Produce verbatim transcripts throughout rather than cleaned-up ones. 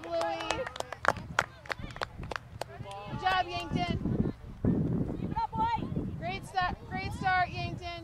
job, Louie. Good job, Yankton. Keep it up, boy. Great start, great start, Yankton.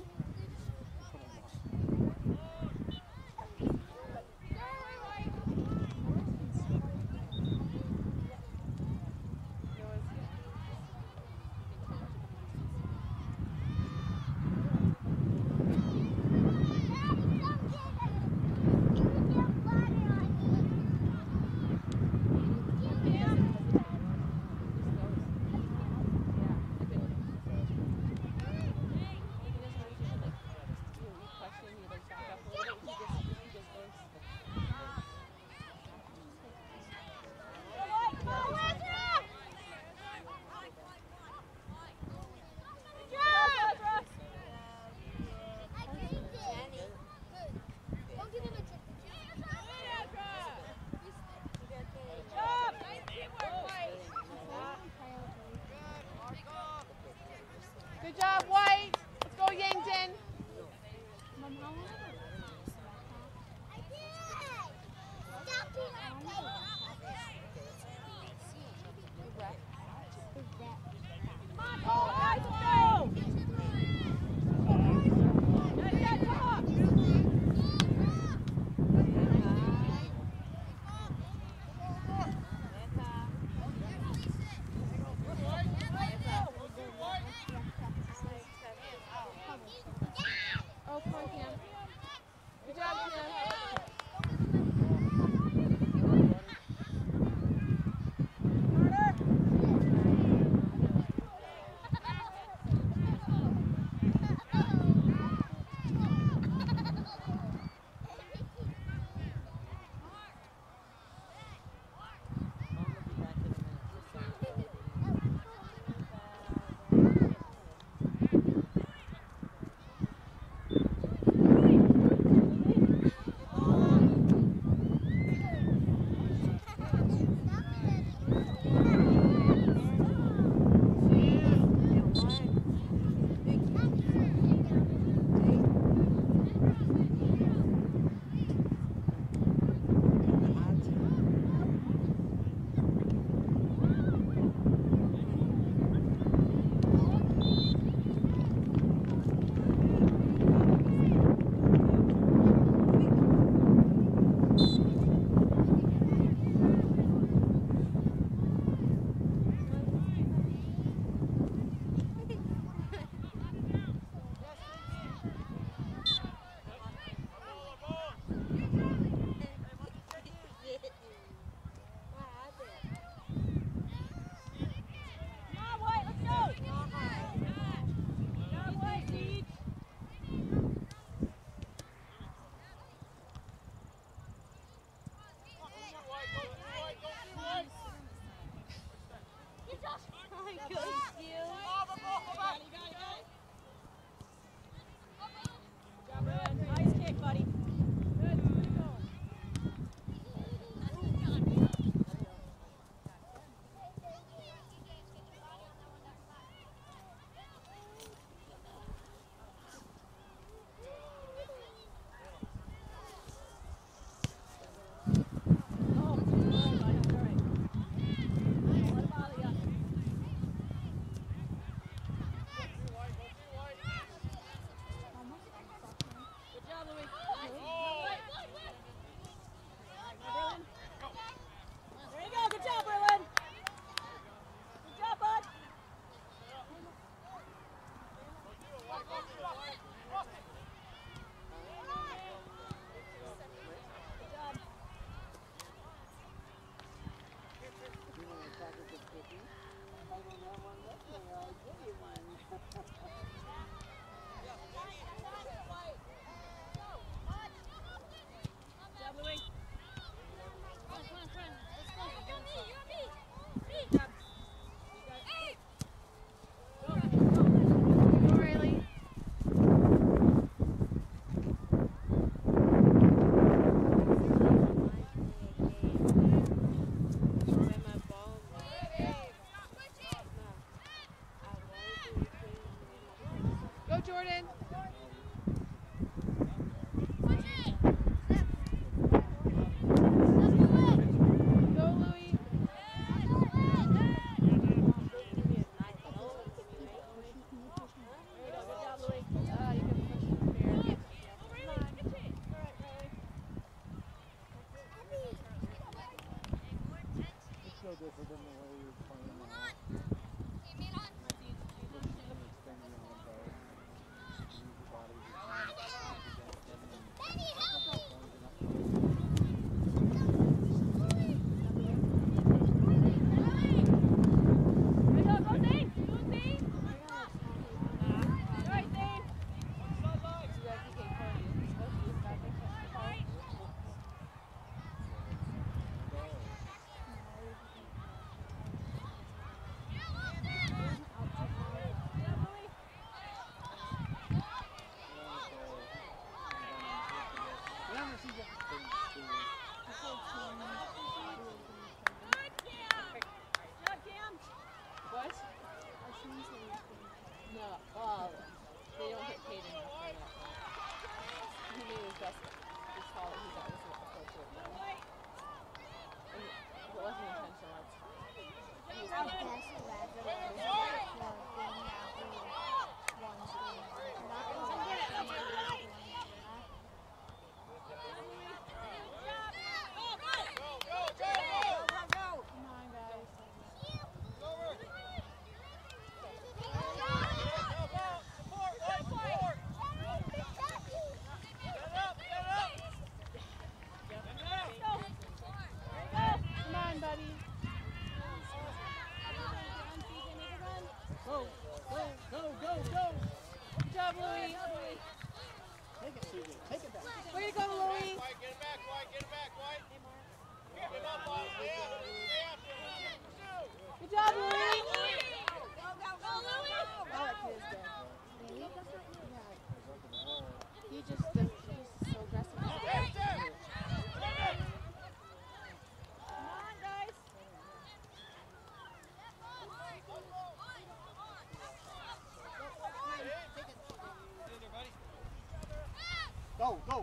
Go, go.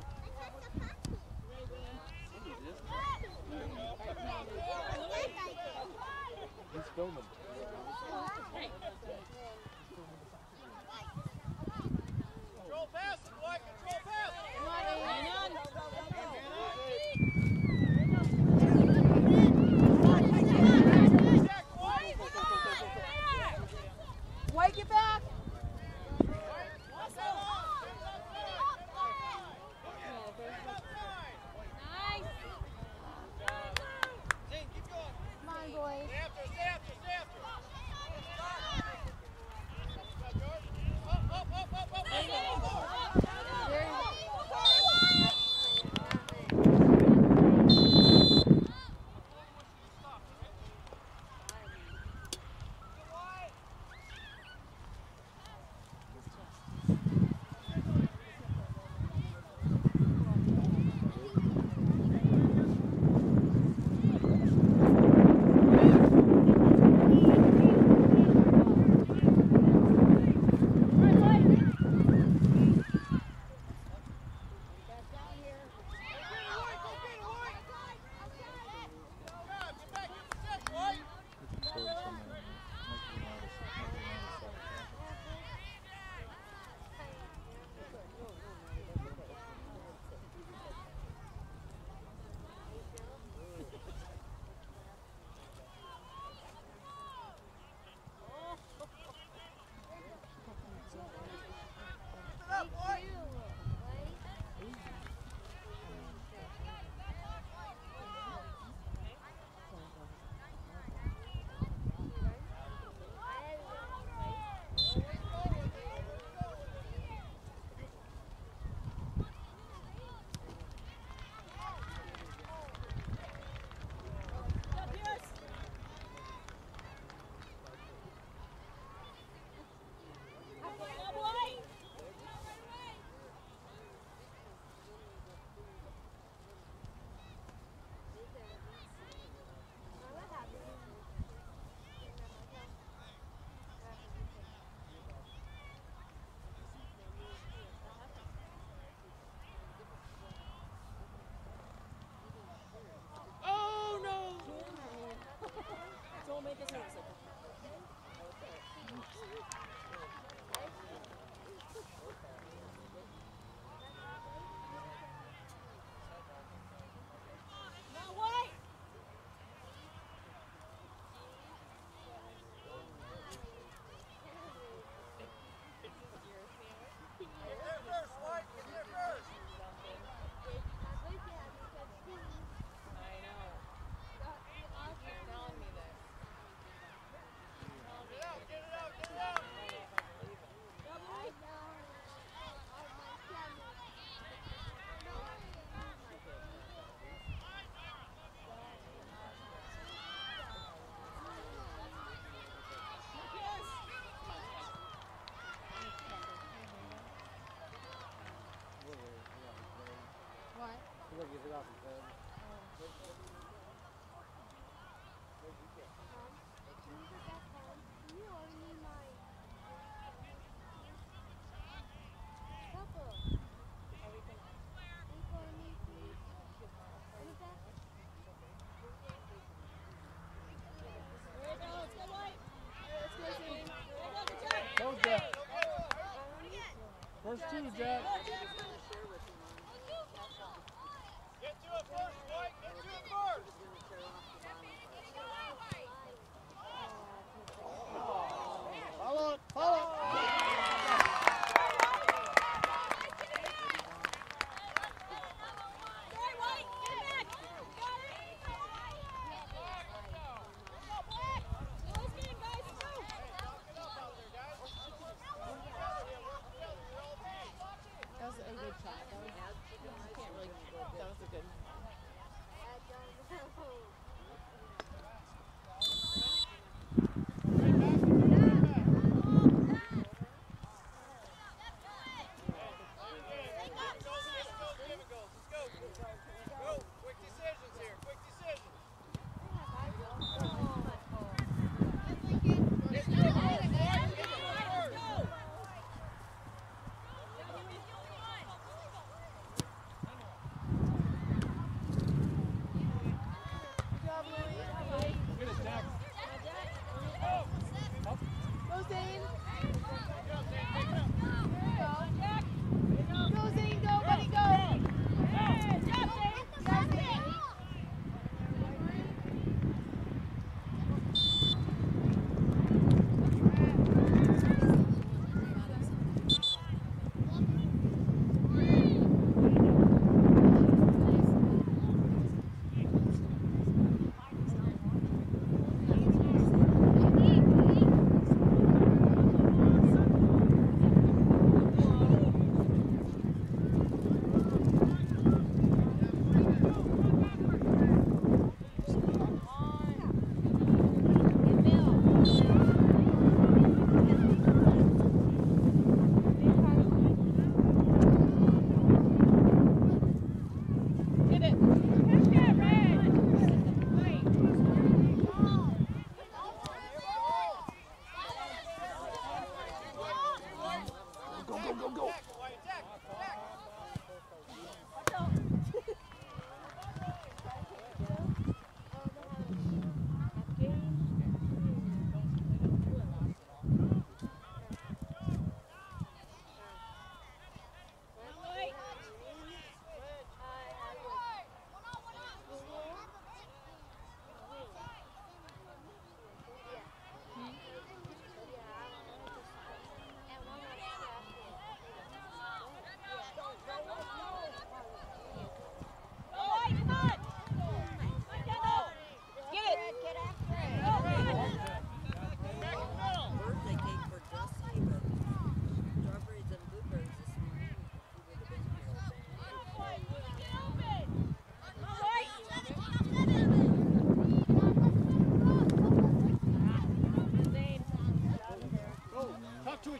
He's filming. Control pass, boy. Control pass. Come on, Aiden. Jack, White. White, get back. Come on, boys. Stay after, stay after, stay after. Up, up, up, up, up, up, up, up. There you go. Look, you forgot some things. Go, Jack. First two, Jack. Get to it first, White. Get to it first. Follow it, follow it. That was a good shot. That was, you can't really, that was a good. Right back, right back.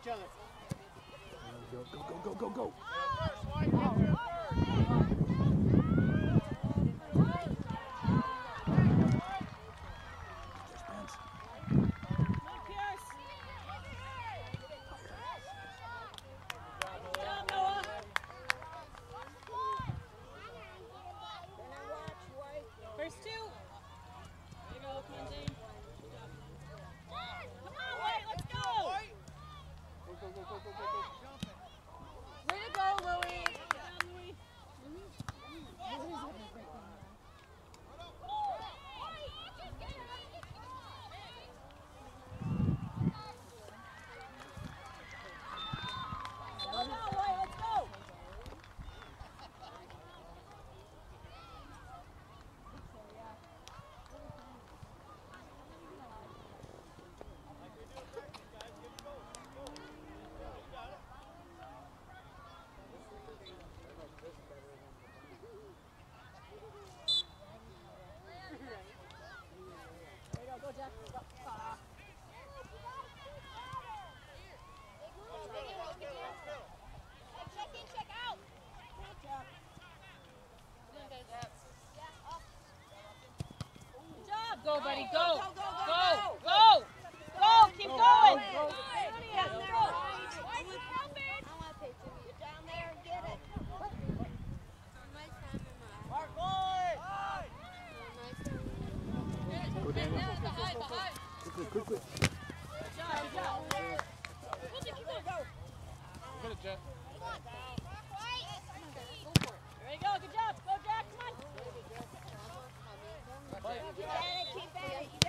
each other. Go, go, go, go, go, go. First, White, get to it First two. There you go, Kenzie. Come on, White, let's go. Go, go, go, go, go, go, go. Way to go, Louie. Good job, Louie. Come on, White, let's go. There you go, go, Jack. Go. Ah. Good job. Go, buddy, go. Go, go. Go, keep going. Go, Daniel. Quick, quick, quick, quick. Get it, Jet. There you go, good job. Go, Jack, come on. Keep at it, keep at it.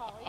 Holly.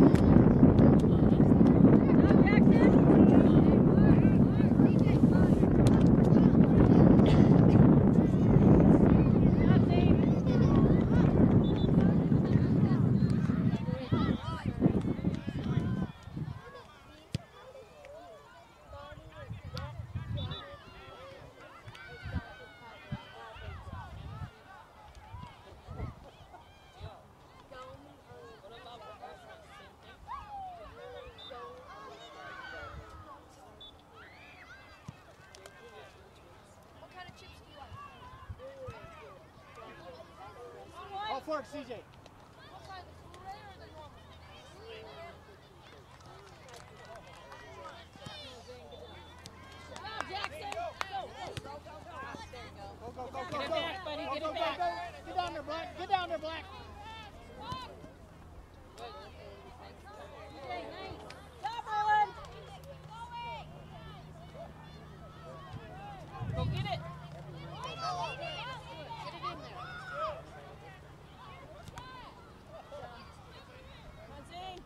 All forward, C J. Go, go, go, go, Get it go. back, buddy, Go, get go, it go, back. go. Get down there, Black. Get down there, Black. Stop, Erlen. Go get it. Come on, Zane.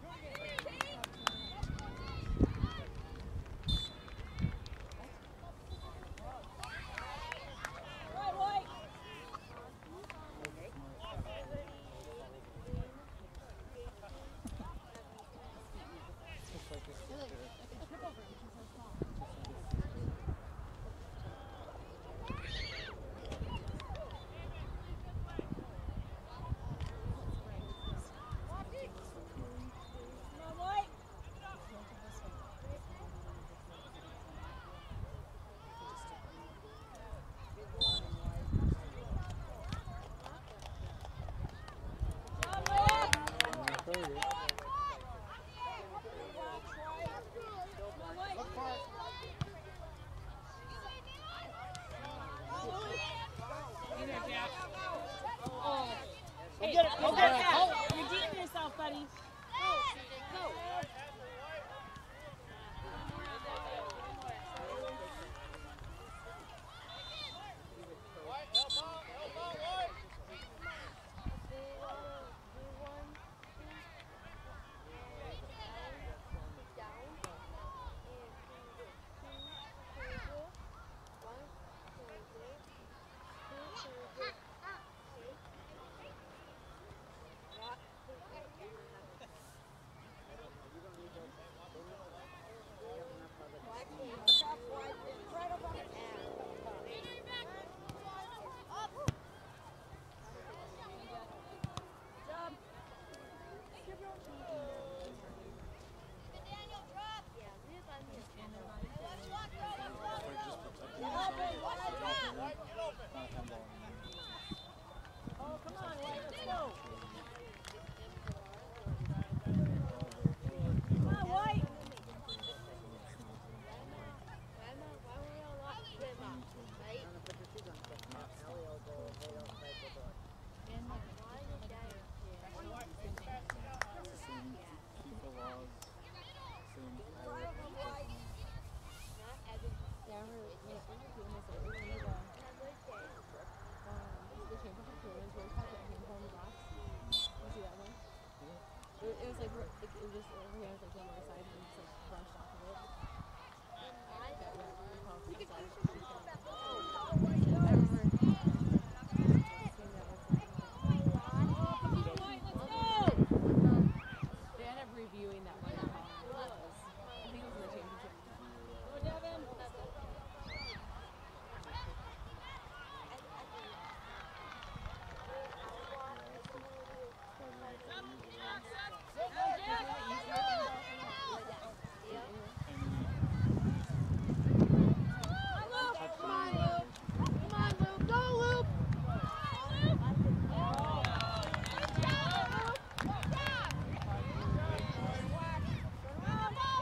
Right, White. Come on, White. Come on, White. thirty. Come on, White. Look for it. Get it, Jack. Oh. Hey, get it, go that's get it. not Oh. that. You're redeeming yourself, buddy. White, help out, help out, White. Oh, come on, White, let's go. Come on, White. It was like, it was just, her hair was like on my side and just like brushed off of it. They ended up reviewing that one call. I think it was in the championship. Go, Devin. Come on,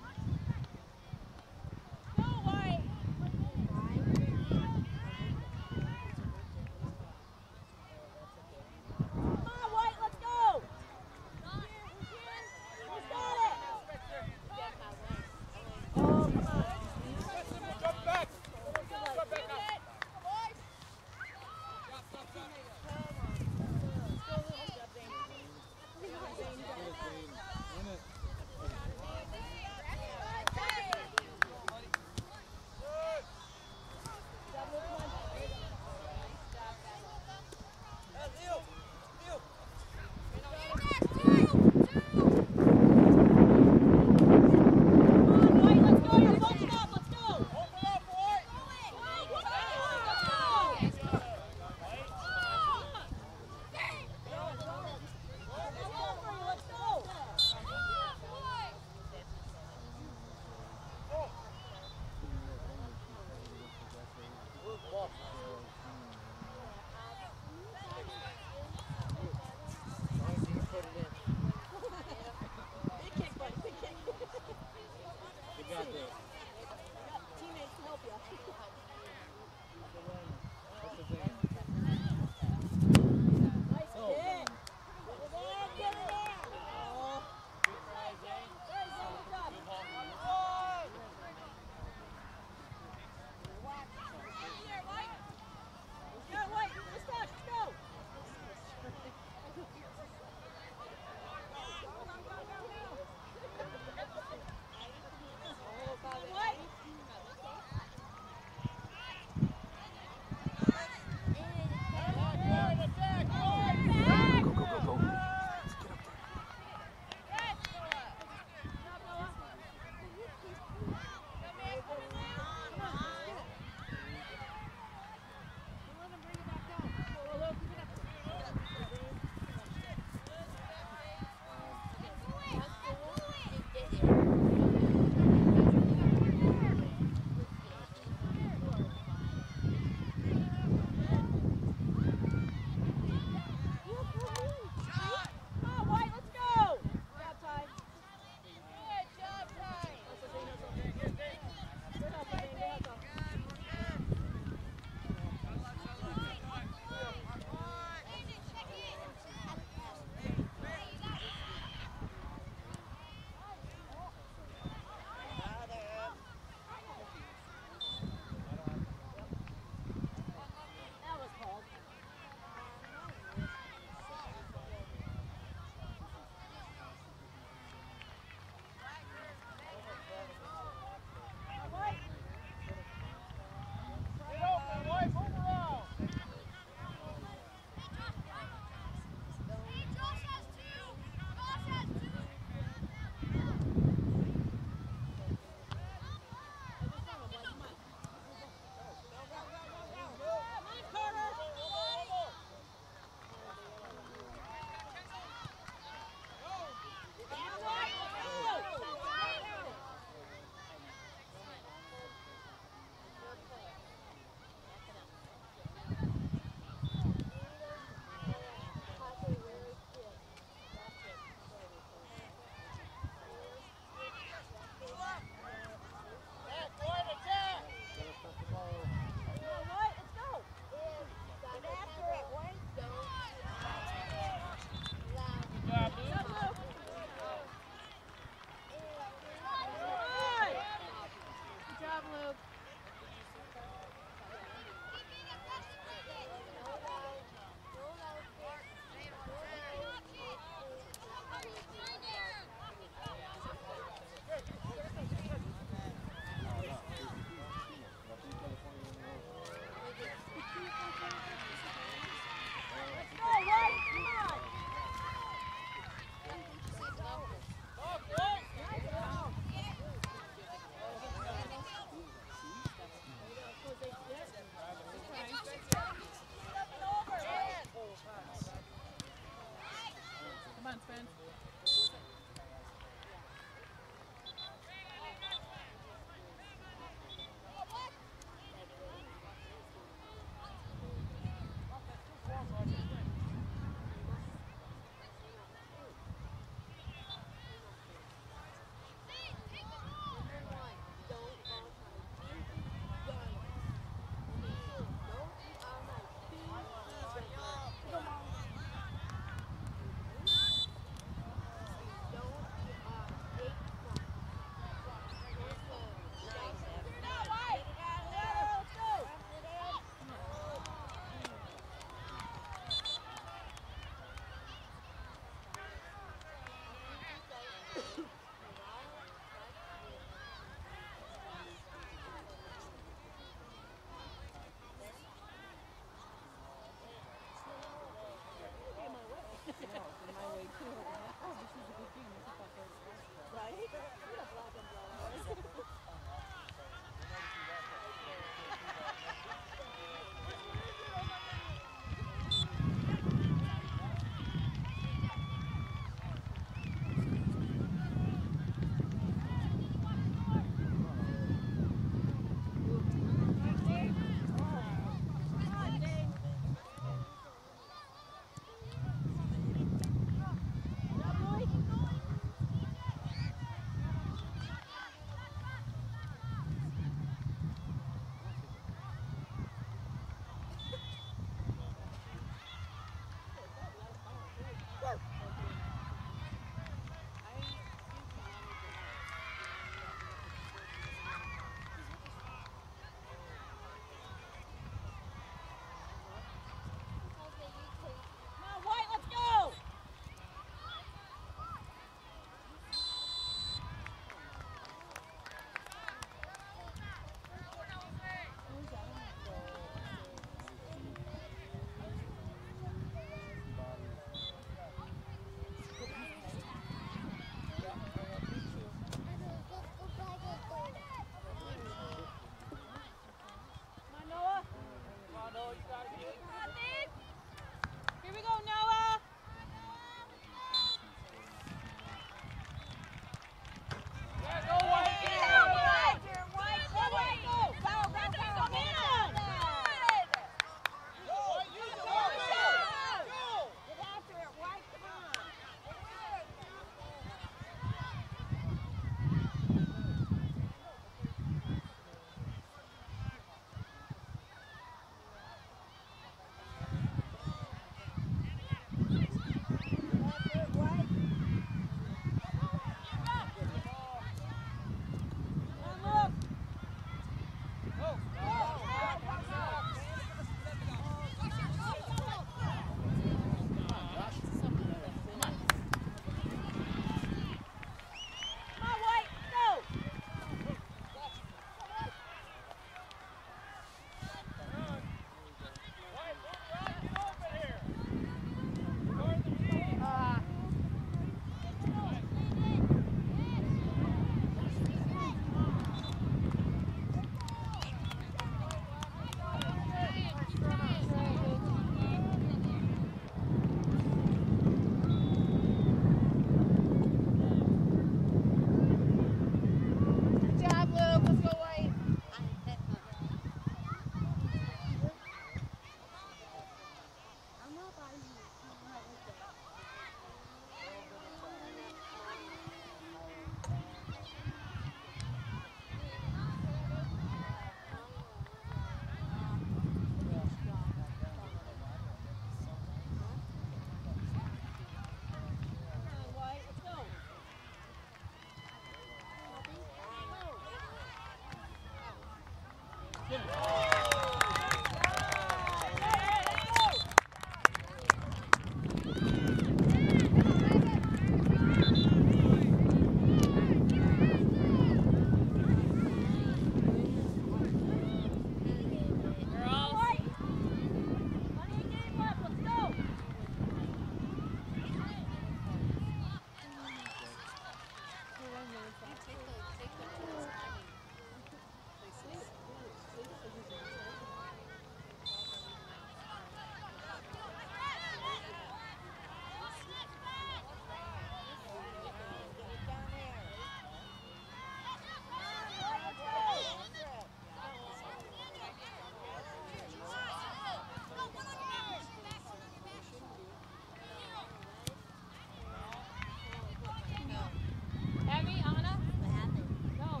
Heavy, Anna? No.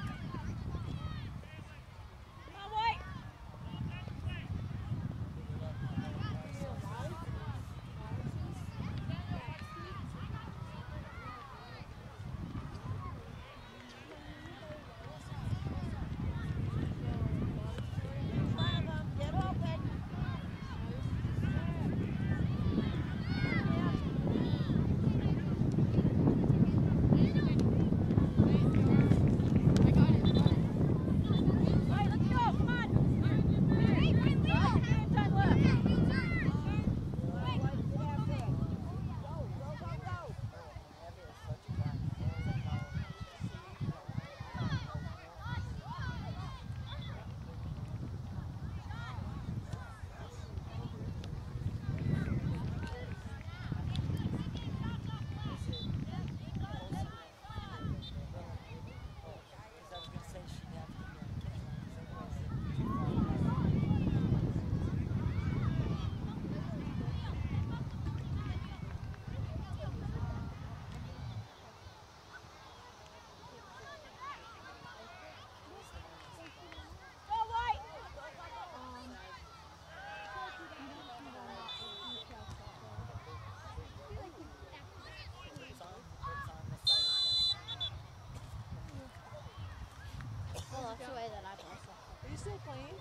Come on, White. Oh, that's the way that I play soccer. Are you still playing?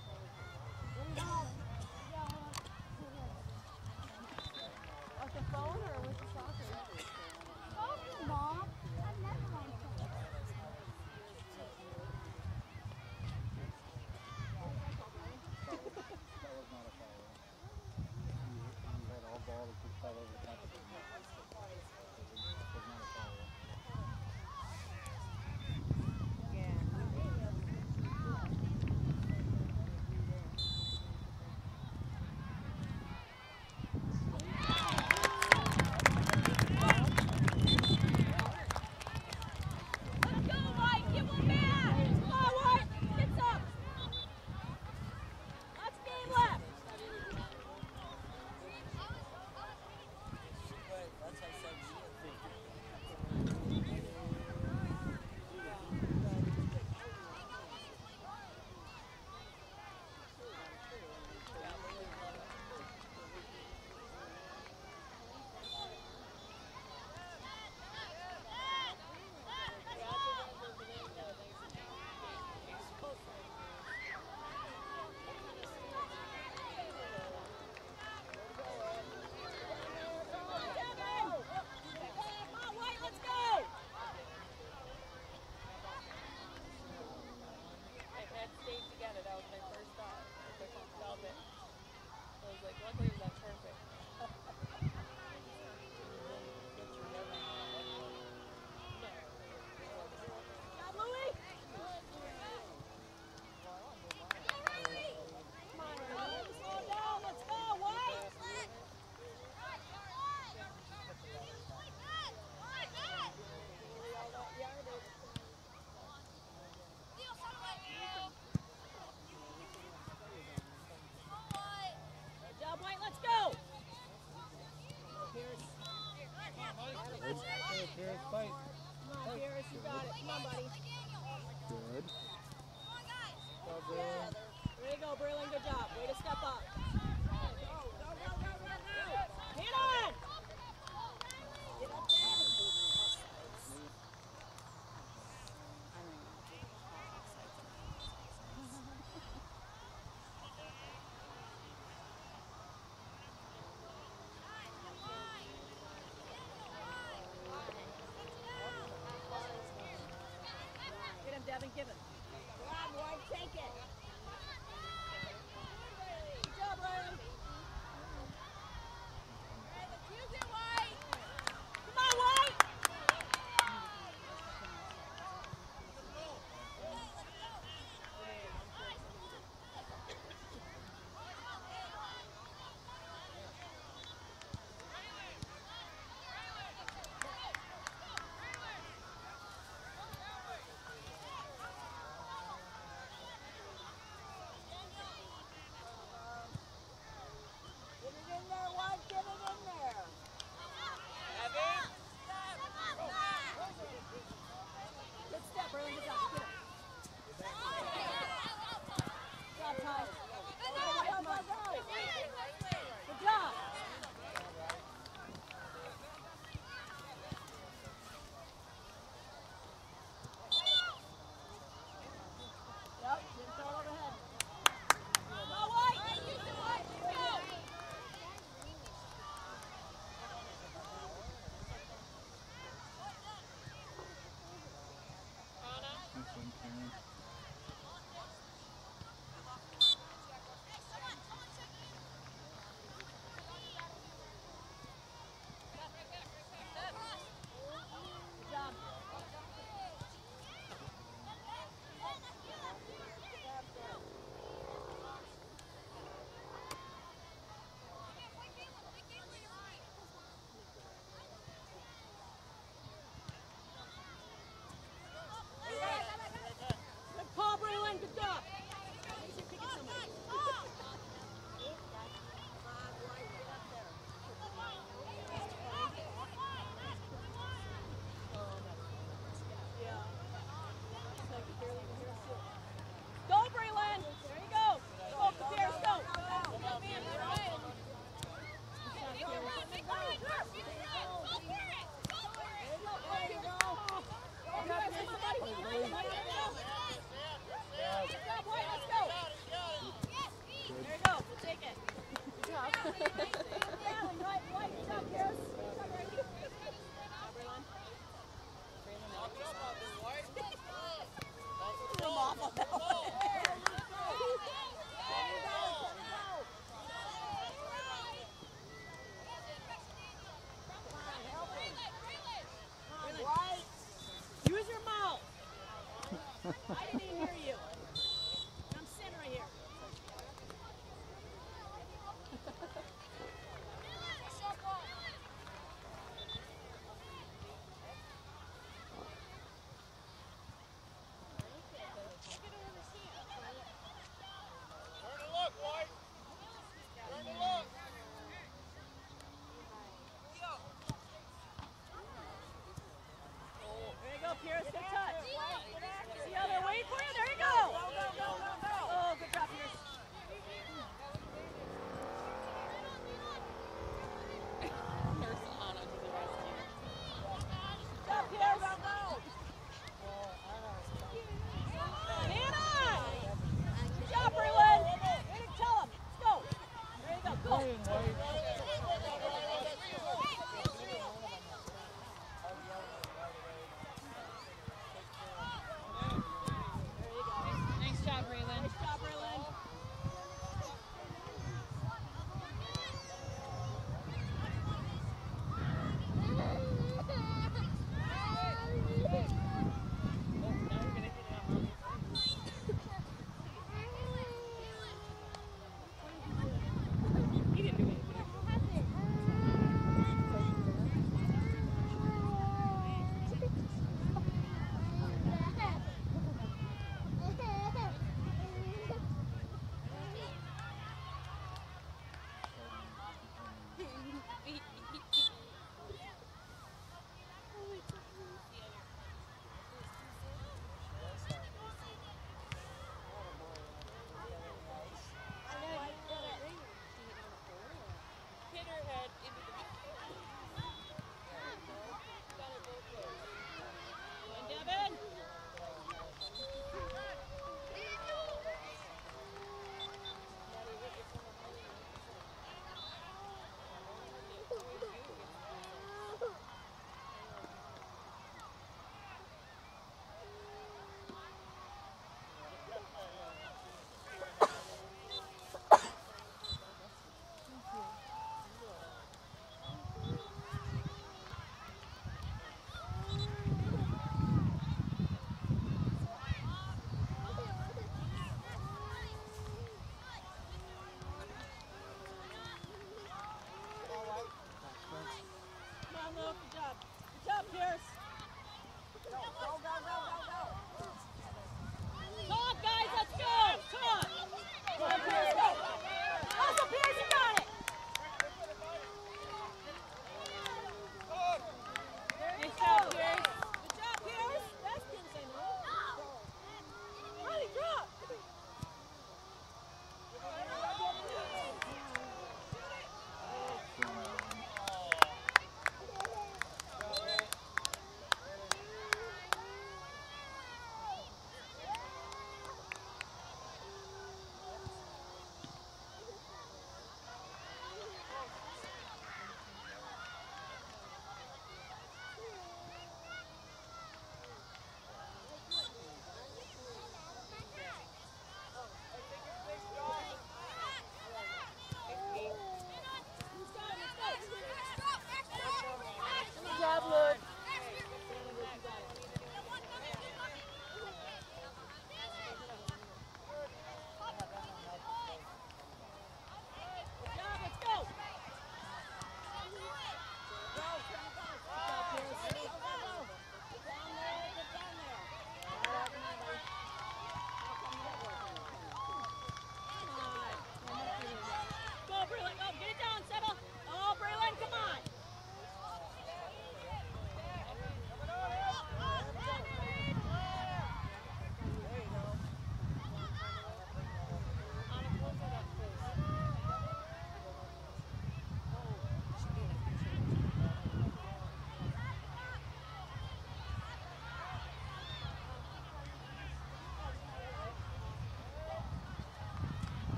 Off the phone or with the soccer? Mom, I've never liked soccer. That was not a foul. He, he had all ball that just fell over the top of him. It was not a foul. Yeah.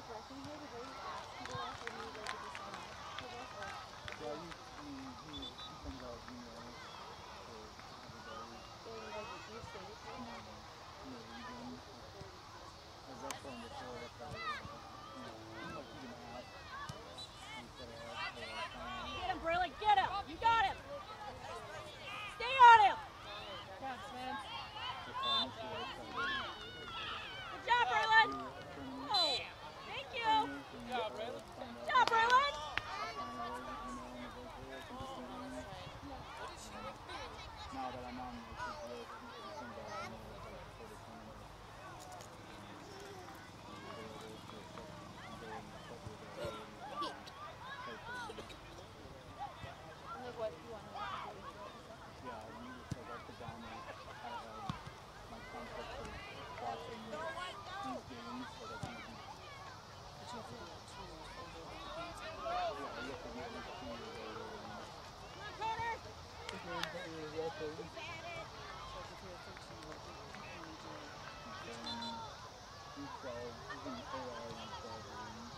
wrecking here, but they ask people else or maybe like just sign off for this or Yeah, you, I mean, he, he sends out emails to everybody. in like your state. Um, you know, region. I've worked for him before, so, uh, you know, like you can ask. You set it up for a time. Get him, Braylon, get him! You got him! Stay on him! God, Spence. The time to like, uh, Good job, Braylon! do a tournament. Oh, thank you! Good job, Braylon. Good job, Braylon! Now that I'm on like this list, it seems like I know like a sort of tournament. And like what you want to do with it. Yeah, I need to like I put down like I have my concept of watching these games so that I can be But you have to be like two years older than the games. yeah, you have to be at least two years older than Come on, Connor! the games that you're repping. So if you're thirteen, what do you only do? Then U twelve, even A R U twelve games.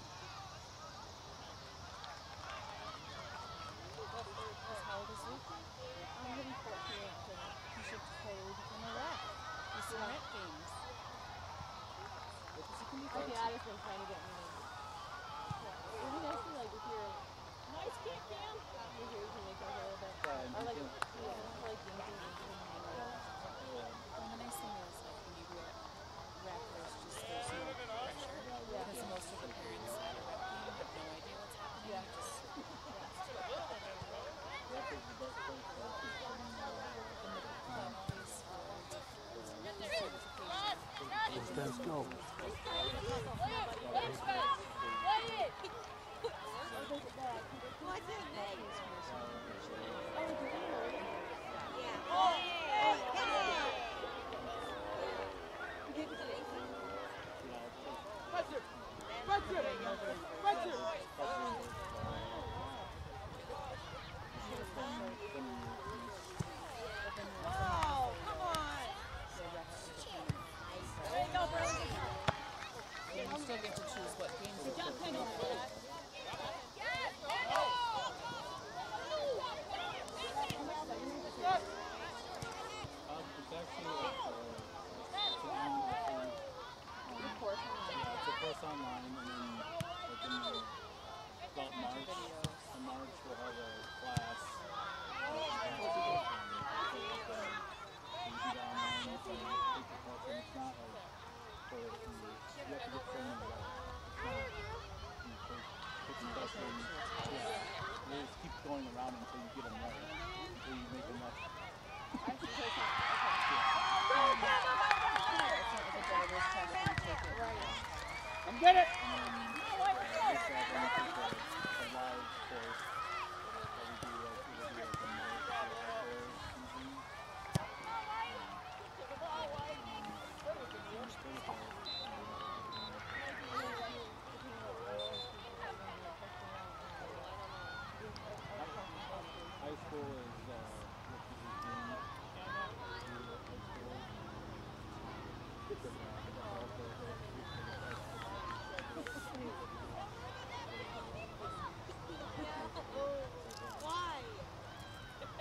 How old is Luke? I'm hitting fourteen so You should code in a rep. You see rep games. Because you can be okay, thirteen. I just been trying to get me to yeah. It'd be nice to like if you're Nice kick, Cam! if you're to make like a little bit Yeah, and or like you can- yeah, or like yanking yanking And the nice thing is, like, when you do it rep, there's just, there's no pressure. Because most of the parents at a rep game have no idea what's happening. Yeah. You just, Rep is the best place for kids to learn how to work. and the club always, uh, certification. Let's go. Wow, come on! There you go, Braylon. Yeah, you still get to choose what games you Good job, play. Kendall. Um, it's actually like uh, it's an online um, course online. yeah, it's a course online, and then like in the about March, in March we'll have a class. Uh, so you can go online, you can take the class, and it's not like for you, you have to get training about it. It's not you take, take the question, yeah, you just keep going around until you get them right, until you make enough. I should take it. It's not like a driver's test and you take it. Right. Come get it! No, wait, Just go! uh, then I think that a live course that we do like it'll be like a night for outdoor season. High school is uh, rookie weekend. High school. It's, uh, also Why?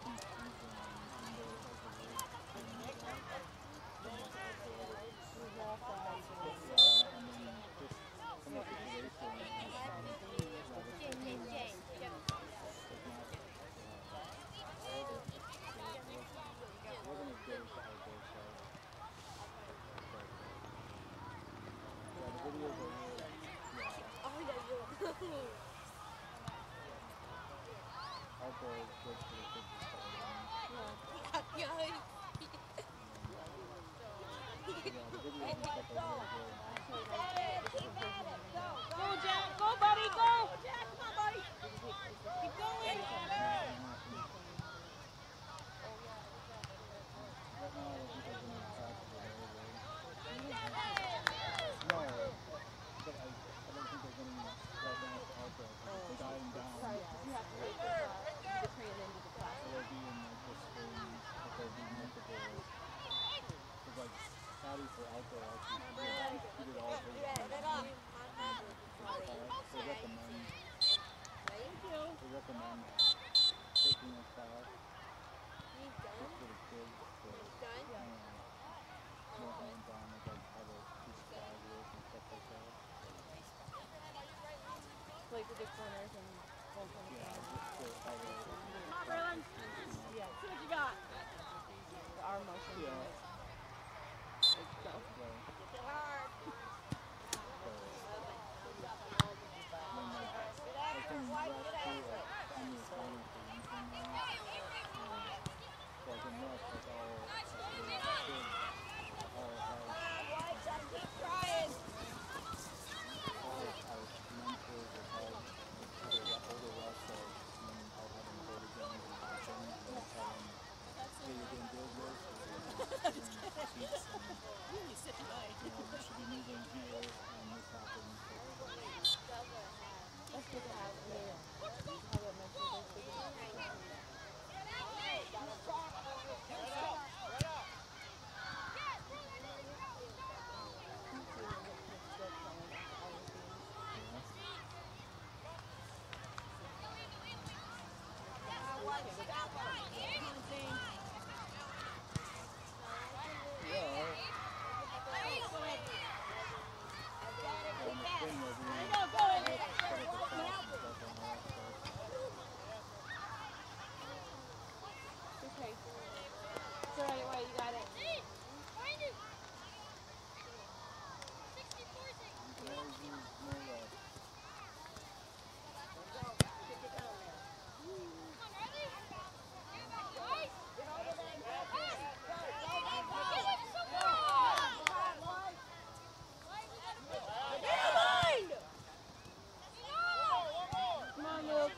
some season indoor as a rule during the day. And like outdoor. Yeah, I mean, just some of the situation and yeah, the training is not, uh, was not, uh, it wasn't as good as the outdoor stuff. But, uh, yeah, the videos are really, yeah, Oh yeah, you. outdoor is good for the kids to start learning. Yeah. Yeah. Yeah, the videos and stuff are really good. Go, Jack. Go, buddy. Go. Jack, come on, buddy. Keep going. Right now, I don't think there's any practice available. No, but I, I don't think there's any right now for outdoor because it's dying down. Sorry, you have to wait for uh, the train into the class. So there'll be in like the spring, but there'll be multiple. Because like Patty for outdoor actually, he did, he did all of his. They recommend. They recommend taking a class just for the kids to, you know, more hands-on with like how to teach flag work and stuff like that. Like the big corners and one point Yeah, five. just for how to. Come on, Berlin. Yeah. See what you got. The arm motion. Yeah. Like, go. Right. So, when like, I can grasp through like family accounting for Lincoln now. Um, so I can look like all like the kids all have all have mentors or have either the older wrestlers and then I'll have them go to games and watch them and then tell them, hey, you're doing good work or you're doing cheats and you know, you should be moving here and this happens. That's good to have. I mean, have it mentioned. That's good to have. Okay. So anyway, you got it. Come on, Luke.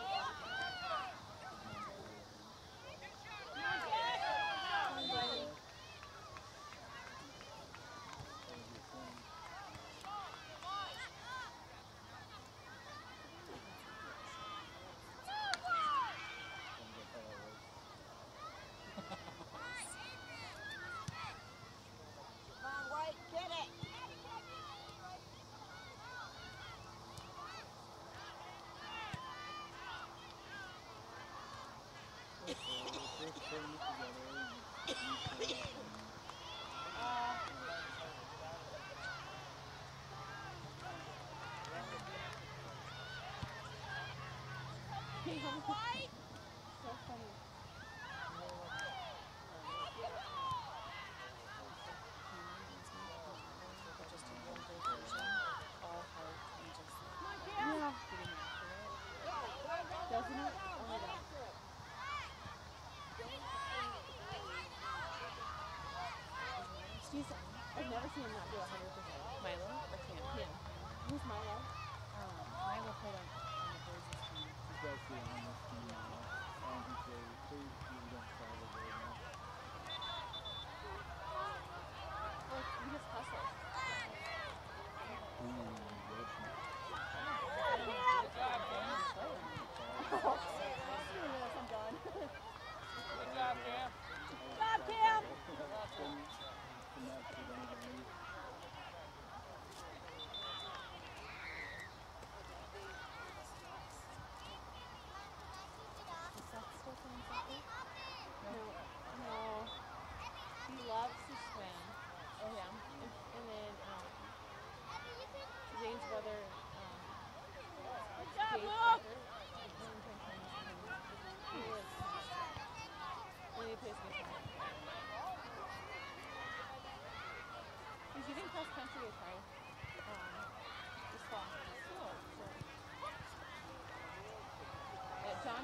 Come on, Brady. So funny. Yeah. Doesn't it? Oh my god. She's, I've never seen him not do one hundred percent. Milo or Cam? Yeah. Who's Milo? Um, Milo played on, on the Blazers team. He's actually on this team now. And he plays, they usually don't travel very much. Oh, he just hustles. Ooh, Yoshi. I'm done. Good job, Cam. Good job, Cam. Couldn't connect with anybody.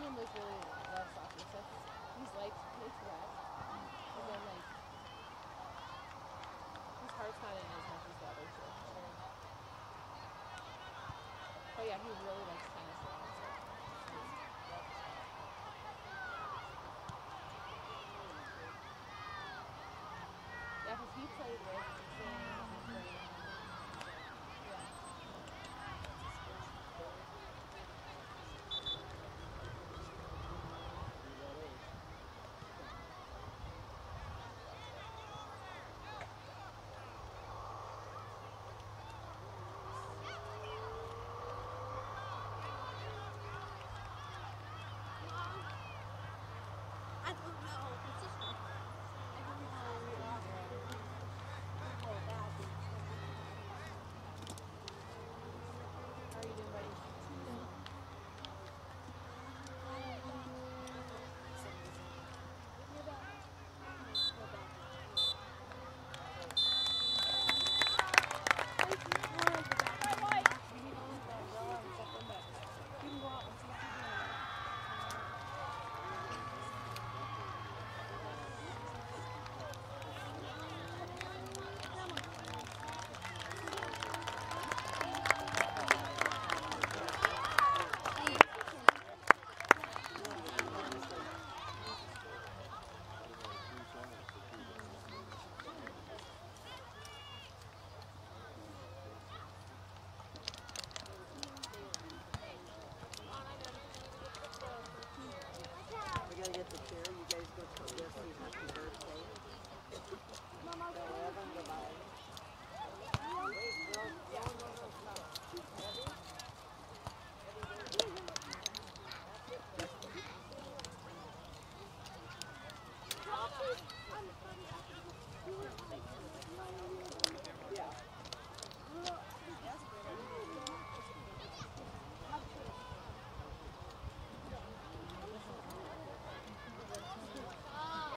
him like really loves soccer stuff. He's like plays rap, but then like his heart's not in it as much as the other two. But yeah, he really likes tennis a lot. So. Yeah, because he played with